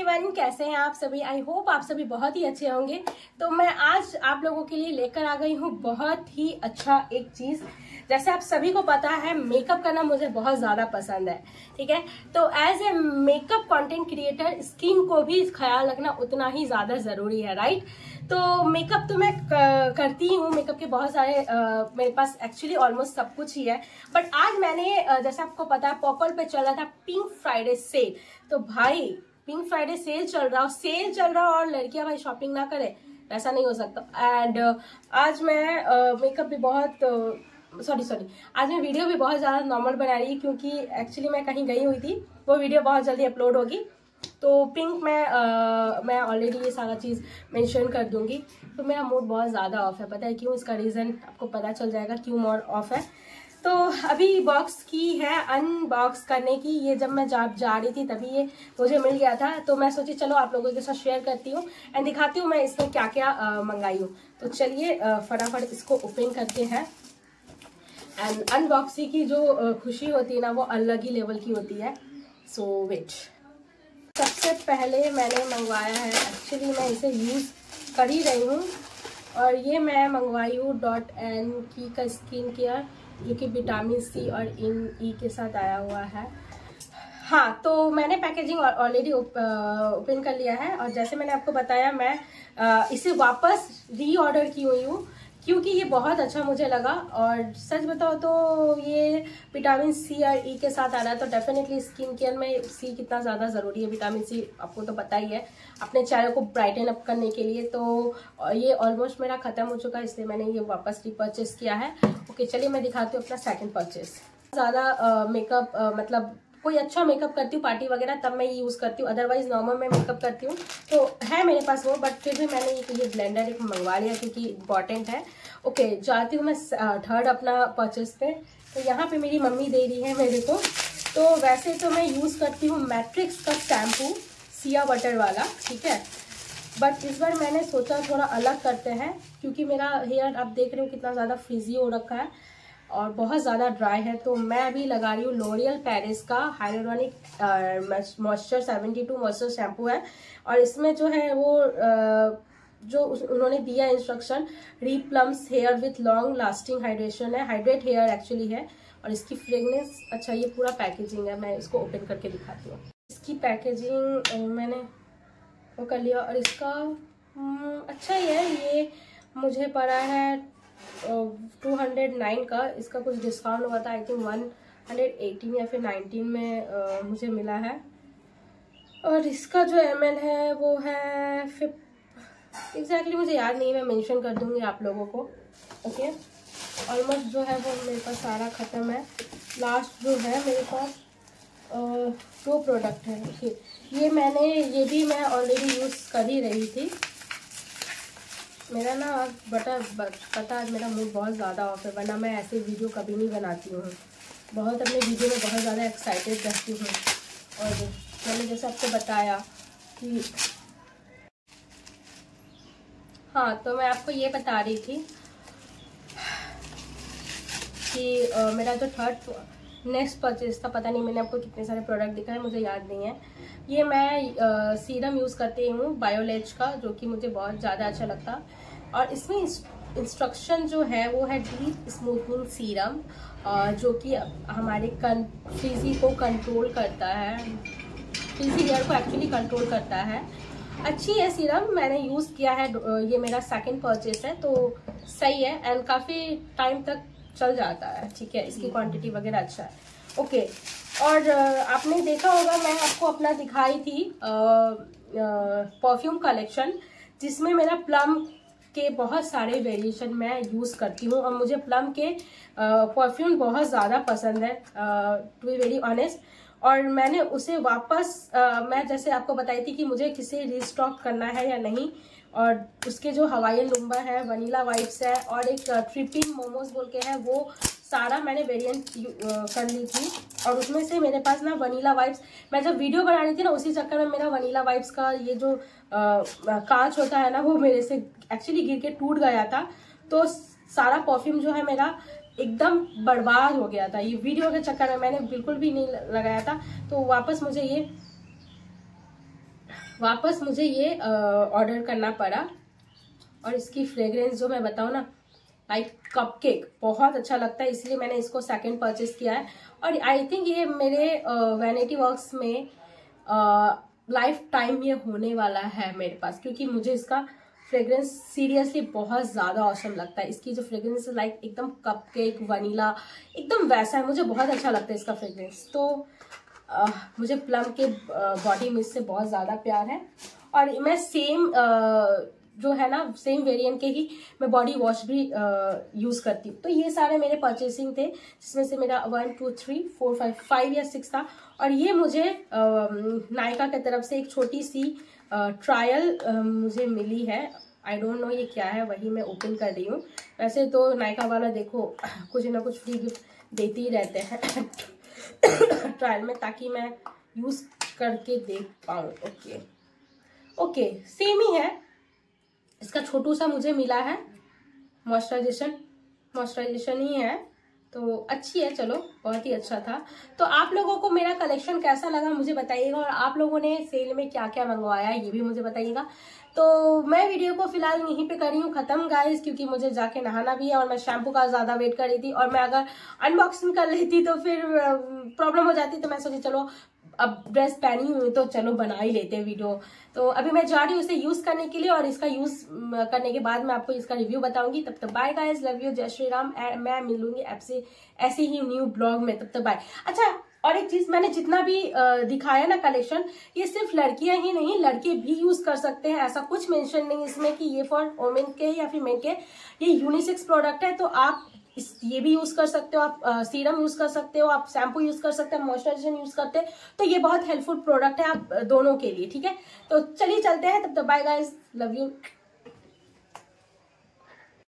Everyone, कैसे हैं आप सभी। आई होप आप सभी बहुत ही अच्छे होंगे। तो मैं आज आप लोगों के लिए लेकर आ गई हूँ बहुत ही अच्छा एक चीज। जैसे आप सभी को पता है, मेकअप करना मुझे बहुत ज्यादा पसंद है, ठीक है। तो as a makeup content creator skin को भी ख्याल रखना उतना ही ज्यादा जरूरी है, राइट। तो मेकअप तो मैं करती हूँ, मेकअप के बहुत सारे मेरे पास एक्चुअली ऑलमोस्ट सब कुछ ही है। बट आज मैंने जैसे आपको पता है, पर्पल पे चल रहा था पिंक फ्राइडे सेल। तो भाई पिंक फ्राइडे सेल चल रहा और लड़कियां भाई शॉपिंग ना करे, ऐसा नहीं हो सकता। एंड आज मैं मेकअप भी बहुत आज मैं वीडियो भी बहुत ज्यादा नॉर्मल बना रही हूँ, क्योंकि एक्चुअली मैं कहीं गई हुई थी। वो वीडियो बहुत जल्दी अपलोड होगी। तो पिंक में मैं ऑलरेडी ये सारा चीज़ मेंशन कर दूंगी। तो मेरा मूड बहुत ज़्यादा ऑफ है, पता है क्यों? इसका रीज़न आपको पता चल जाएगा क्यों मूड ऑफ है। तो अभी बॉक्स की है अनबॉक्स करने की। ये जब मैं जा रही थी तभी ये मुझे मिल गया था। तो मैं सोची चलो आप लोगों के साथ शेयर करती हूँ एंड दिखाती हूँ मैं इसमें क्या क्या मंगाई हूँ। तो चलिए फटाफट इसको ओपन करते हैं। एंड अनबॉक्सिंग की जो खुशी होती है ना, वो अलग ही लेवल की होती है। सो वेट, सबसे पहले मैंने मंगवाया है, एक्चुअली मैं इसे यूज़ कर ही रही हूँ, और ये मैं मंगवाई हूँ .N की का स्किन केयर, जो कि विटामिन सी और ई के साथ आया हुआ है। हाँ, तो मैंने पैकेजिंग ऑलरेडी ओपन कर लिया है, और जैसे मैंने आपको बताया मैं इसे वापस रीऑर्डर की हुई हूँ, क्योंकि ये बहुत अच्छा मुझे लगा। और सच बताओ तो ये विटामिन सी और ई के साथ आ रहा है, तो डेफिनेटली स्किन केयर में सी कितना ज़्यादा ज़रूरी है। विटामिन सी आपको तो पता ही है, अपने चेहरे को ब्राइटन अप करने के लिए। तो ये ऑलमोस्ट मेरा ख़त्म हो चुका है, इसलिए मैंने ये वापस रीपरचेस किया है। ओके, चलिए मैं दिखाती हूँ अपना सेकेंड परचेस। ज़्यादा मेकअप मतलब कोई अच्छा मेकअप करती हूँ पार्टी वगैरह, तब मैं ये यूज़ करती हूँ। अदरवाइज नॉर्मल में मेकअप करती हूँ तो है मेरे पास वो, बट फिर भी मैंने ये ब्लेंडर एक मंगवा लिया क्योंकि इम्पॉर्टेंट है। ओके, जाती हूँ मैं थर्ड अपना परचेस पे। तो यहाँ पे मेरी मम्मी दे रही है मेरे को। तो वैसे तो मैं यूज़ करती हूँ मैट्रिक्स का शैम्पू, सिया बटर वाला, ठीक है। बट इस बार मैंने सोचा थोड़ा अलग करते हैं, क्योंकि मेरा हेयर आप देख रहे हो कितना ज़्यादा फ्रीजी हो रखा है और बहुत ज़्यादा ड्राई है। तो मैं अभी लगा रही हूँ लॉरियल पेरिस का हाइलुरोनिक मॉइस्चर 72 मॉइस्चर शैम्पू है। और इसमें जो है वो जो उन्होंने दिया instruction, replumps hair with long lasting hydration है, हाइड्रेट हेयर एक्चुअली है। और इसकी फ्रेगनेंस, अच्छा ये पूरा पैकेजिंग है, मैं इसको ओपन करके दिखाती हूँ। इसकी पैकेजिंग मैंने वो कर लिया, और इसका अच्छा ही है। ये मुझे पड़ा है 209 का। इसका कुछ डिस्काउंट हुआ था, आई थिंक 118 या फिर 19 में मुझे मिला है। और इसका जो ml है वो है एग्जैक्टली मुझे याद नहीं, मैं मेंशन कर दूंगी आप लोगों को। ओके, ऑलमोस्ट जो है वो मेरे पास सारा ख़त्म है। लास्ट जो है मेरे पास 2 प्रोडक्ट है। देखिए, ये भी मैं ऑलरेडी यूज़ कर ही रही थी। मेरा ना आज पता आज मेरा मूड बहुत ज़्यादा ऑफ है, वरना मैं ऐसे वीडियो कभी नहीं बनाती हूँ। बहुत अपने वीडियो में बहुत ज़्यादा एक्साइटेड रहती हूँ। और मैंने जैसे आपको बताया कि हाँ, तो मैं आपको ये बता रही थी कि मेरा जो थर्ड नेक्स्ट परचेज था, पता नहीं मैंने आपको कितने सारे प्रोडक्ट दिखाए, मुझे याद नहीं है। ये मैं सीरम यूज़ करती हूँ बायोलेज का, जो कि मुझे बहुत ज़्यादा अच्छा लगता। और इसमें इंस्ट्रक्शन जो है वो है डीप स्मूथनिंग सीरम, जो कि हमारे फ्रीजी को कंट्रोल करता है, फ्रीजी हेयर को एक्चुअली कंट्रोल करता है। अच्छी है सीरम, मैंने यूज़ किया है। ये मेरा सेकंड परचेस है, तो सही है एंड काफ़ी टाइम तक चल जाता है, ठीक है। इसकी क्वांटिटी वगैरह अच्छा है। ओके, और आपने देखा होगा मैं आपको अपना दिखाई थी परफ्यूम कलेक्शन, जिसमें मेरा प्लम के बहुत सारे वेरिएशन मैं यूज़ करती हूँ, और मुझे प्लम के परफ्यूम बहुत ज़्यादा पसंद है, टू बी वेरी ऑनेस्ट। और मैंने उसे वापस मैं जैसे आपको बताई थी कि मुझे किसे रीस्टॉक करना है या नहीं, और उसके जो हवाई लुम्बा है, वनीला वाइब्स है, और एक ट्रिपिंग मोमोज बोल के है, वो सारा मैंने वेरिएंट कर ली थी। और उसमें से मेरे पास ना वनीला वाइब्स, मैं जब वीडियो बना रही थी ना, उसी चक्कर में मेरा वनीला वाइब्स का ये जो कांच होता है ना, वो मेरे से एक्चुअली गिर के टूट गया था। तो सारा परफ्यूम जो है मेरा एकदम बर्बाद हो गया था। ये वीडियो के चक्कर में मैंने बिल्कुल भी नहीं लगाया था। तो वापस मुझे ये वापस मुझे ये ऑर्डर करना पड़ा। और इसकी फ्रेग्रेंस जो मैं बताऊँ ना, लाइक कपकेक, बहुत अच्छा लगता है, इसलिए मैंने इसको सेकंड परचेस किया है। और आई थिंक ये मेरे वैनिटी वर्क्स में लाइफ टाइम ये होने वाला है मेरे पास, क्योंकि मुझे इसका फ्रेग्रेंस सीरियसली बहुत ज़्यादा ऑसम लगता है। इसकी जो फ्रेग्रेंस है लाइक एकदम कपकेक वनीला एकदम वैसा है, मुझे बहुत अच्छा लगता है इसका फ्रेग्रेंस। तो मुझे प्लम के बॉडी मिस्ट से बहुत ज़्यादा प्यार है। और मैं सेम जो है ना, सेम वेरिएंट के ही मैं बॉडी वॉश भी यूज़ करती हूँ। तो ये सारे मेरे परचेसिंग थे, जिसमें से मेरा 1 2 3 4 5 या 6 था। और ये मुझे नायका की तरफ से एक छोटी सी ट्रायल मुझे मिली है। आई डोंट नो ये क्या है, वही मैं ओपन कर रही हूँ। वैसे तो नायका वाला देखो कुछ ना कुछ फ्री गिफ्ट देते ही रहते हैं ट्रायल में, ताकि मैं यूज़ करके देख पाऊँ। ओके सेम ही है। इसका छोटू सा मुझे मिला है, मॉइस्चराइजेशन ही है, तो अच्छी है। चलो बहुत ही अच्छा था। तो आप लोगों को मेरा कलेक्शन कैसा लगा मुझे बताइएगा, और आप लोगों ने सेल में क्या क्या मंगवाया ये भी मुझे बताइएगा। तो मैं वीडियो को फिलहाल यहीं पे कर रही हूँ खत्म गाइस, क्योंकि मुझे जाके नहाना भी है और मैं शैम्पू का ज्यादा वेट कर रही थी। और मैं अगर अनबॉक्सिंग कर लेती तो फिर प्रॉब्लम हो जाती, तो मैं सोची चलो अब ड्रेस पहनी हुई तो चलो बना ही लेते हैं वीडियो। तो अभी मैं जा रही हूँ इसे यूज करने के लिए, और इसका यूज करने के बाद मैं आपको इसका रिव्यू बताऊंगी। तब तक बाय गाइस, लव यू, जय श्री राम। मैं मिलूंगी आपसे ऐसे ही न्यू ब्लॉग में, तब तक बाय। अच्छा, और एक चीज, मैंने जितना भी दिखाया ना कलेक्शन, ये सिर्फ लड़कियां ही नहीं लड़के भी यूज कर सकते हैं। ऐसा कुछ मेंशन नहीं इसमें कि ये फॉर वोमेन के या फिर मेन के। ये यूनिसेक्स प्रोडक्ट है, तो आप ये भी यूज कर सकते हो, आप सीरम यूज कर सकते हो, आप शैम्पू यूज कर सकते हो, मॉइस्चराइजेशन यूज करते हैं। तो ये बहुत हेल्पफुल प्रोडक्ट है आप दोनों के लिए, ठीक है। तो चलिए चलते हैं, तब तक बाय गाइस, लव यू।